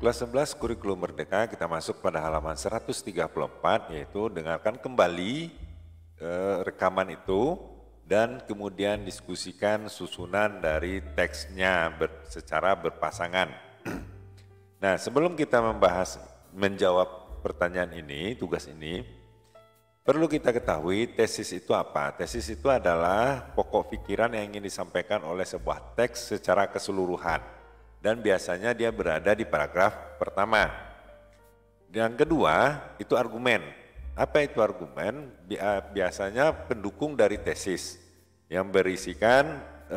Kelas 11 Kurikulum Merdeka, kita masuk pada halaman 134, yaitu dengarkan kembali rekaman itu dan kemudian diskusikan susunan dari teksnya secara berpasangan. Nah, sebelum kita menjawab pertanyaan ini, tugas ini, perlu kita ketahui tesis itu apa. Tesis itu adalah pokok pikiran yang ingin disampaikan oleh sebuah teks secara keseluruhan. Dan biasanya dia berada di paragraf pertama. Yang kedua, itu argumen. Apa itu argumen? Biasanya pendukung dari tesis yang berisikan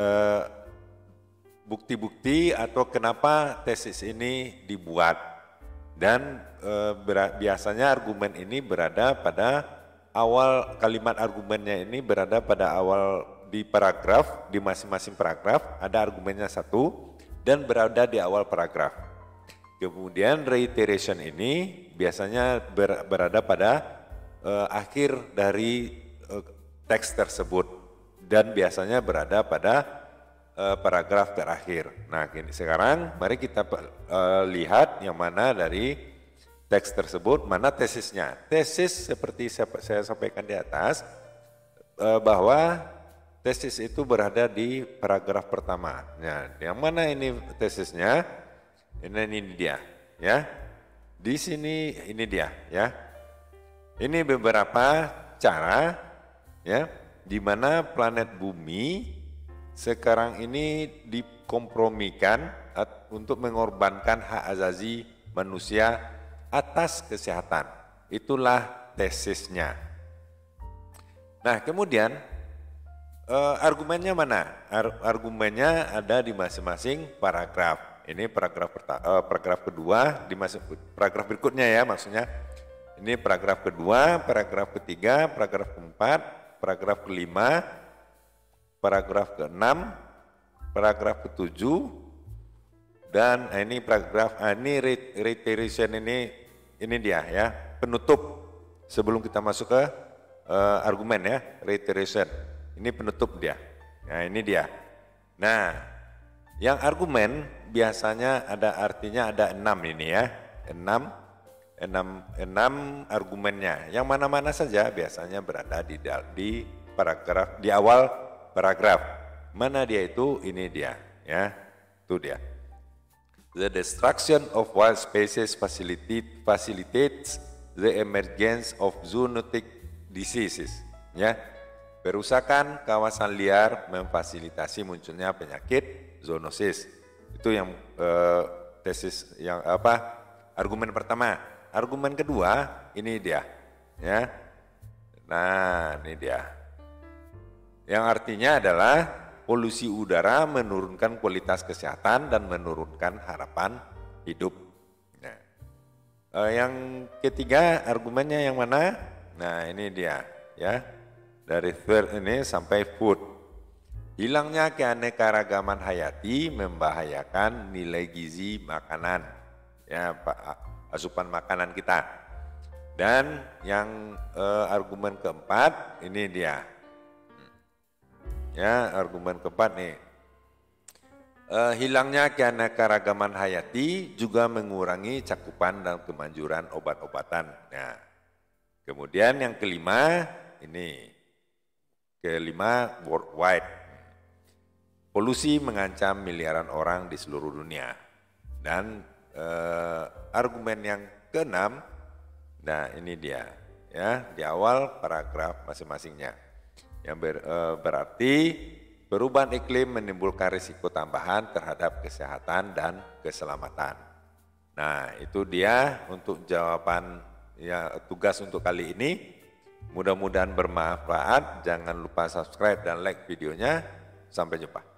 bukti-bukti atau kenapa tesis ini dibuat. Dan biasanya argumen ini berada pada awal, kalimat argumennya ini berada pada awal di paragraf, di masing-masing paragraf ada argumennya satu dan berada di awal paragraf. Kemudian reiteration ini biasanya berada pada akhir dari teks tersebut dan biasanya berada pada paragraf terakhir. Nah, sekarang mari kita lihat yang mana dari teks tersebut, mana tesisnya. Tesis seperti saya sampaikan di atas, bahwa tesis itu berada di paragraf pertama. Nah, yang mana ini tesisnya? Ini dia, ya. Di sini ini dia, ya. Ini beberapa cara, ya, di mana planet Bumi sekarang ini dikompromikan untuk mengorbankan hak asasi manusia atas kesehatan. Itulah tesisnya. Nah, kemudian argumennya mana? Argumennya ada di masing-masing paragraf. Ini paragraf kedua, di paragraf berikutnya ya maksudnya. Ini paragraf kedua, paragraf ketiga, paragraf keempat, paragraf kelima, paragraf keenam, paragraf ketujuh, dan ini paragraf, ini reiteration ini dia ya, penutup sebelum kita masuk ke argumen ya, reiteration. Ini penutup dia. Nah, ini dia. Nah, yang argumen biasanya ada artinya ada 6 ini ya. 6 argumennya. Yang mana-mana saja biasanya berada di paragraf, di awal paragraf. Mana dia itu? Ini dia, ya. Itu dia. The destruction of wild species facilitates the emergence of zoonotic diseases, ya. Perusakan kawasan liar memfasilitasi munculnya penyakit zoonosis. Itu yang tesis yang argumen pertama. Argumen kedua ini dia, ya. Nah, ini dia. Yang artinya adalah polusi udara menurunkan kualitas kesehatan dan menurunkan harapan hidup. Nah, yang ketiga argumennya yang mana? Nah, ini dia, ya. Dari third ini sampai food. Hilangnya keanekaragaman hayati membahayakan nilai gizi makanan, ya, asupan makanan kita. Dan yang argumen keempat ini dia, ya, argumen keempat nih. Hilangnya keanekaragaman hayati juga mengurangi cakupan dan kemanjuran obat-obatan. Nah, kemudian yang kelima ini. Kelima, worldwide. Polusi mengancam miliaran orang di seluruh dunia. Dan argumen yang keenam, nah ini dia, ya, di awal paragraf masing-masingnya. Yang berarti perubahan iklim menimbulkan risiko tambahan terhadap kesehatan dan keselamatan. Nah, itu dia untuk jawaban ya, tugas untuk kali ini. Mudah-mudahan bermanfaat. Jangan lupa subscribe dan like videonya. Sampai jumpa.